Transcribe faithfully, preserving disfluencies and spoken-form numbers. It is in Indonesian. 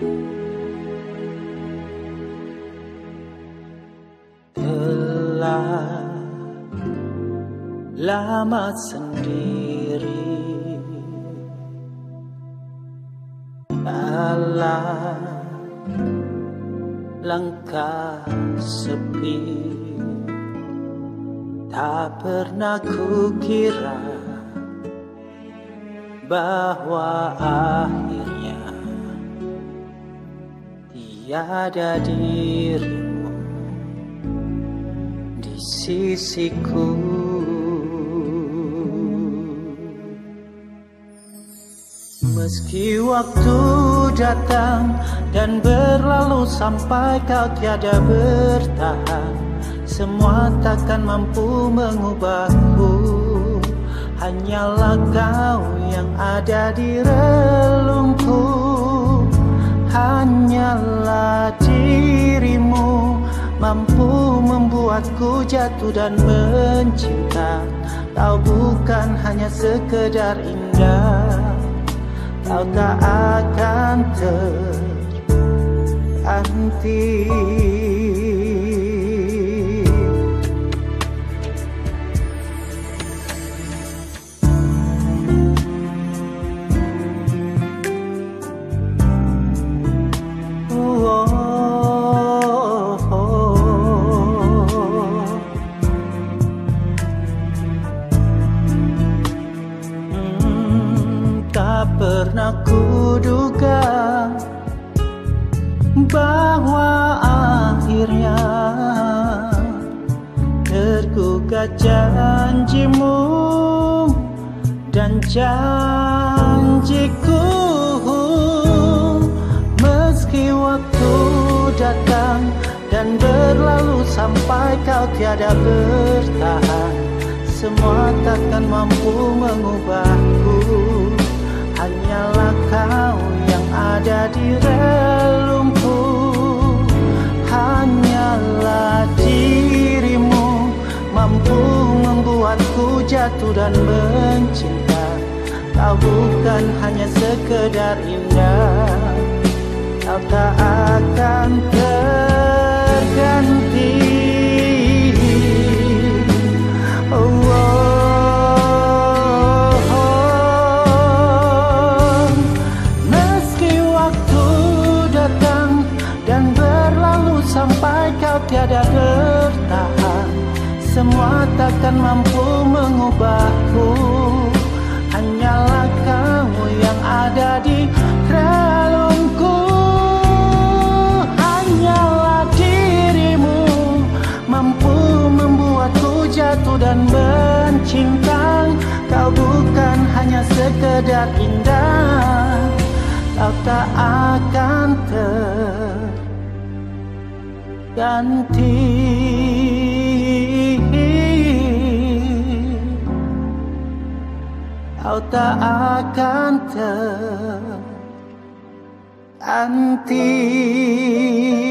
Telah lama sendiri, alam langkah sepi. Tak pernah kukira bahwa akhirnya tiada dirimu di sisiku. Meski waktu datang dan berlalu sampai kau tiada bertahan, semua takkan mampu mengubahku. Hanyalah kau yang ada di relungku. Hanyalah dirimu mampu membuatku jatuh dan mencinta. Kau bukan hanya sekedar indah, kau tak akan terganti. Pernah kuduga bahwa akhirnya tergugat janjimu dan janjiku. Meski waktu datang dan berlalu sampai kau tiada bertahan, semua takkan mampu mengubahku. Hanyalah kau yang ada di relungku. Hanyalah dirimu mampu membuatku jatuh dan mencinta. Kau bukan hanya sekedar indah, kau tak akan terganti. Oh, oh. Sampai kau tiada bertahan, semua takkan mampu mengubahku. Hanyalah kamu yang ada di relungku. Hanyalah dirimu mampu membuatku jatuh dan mencinta. Kau bukan hanya sekedar indah, kau tak akan ter ganti. Kau tak akan terganti.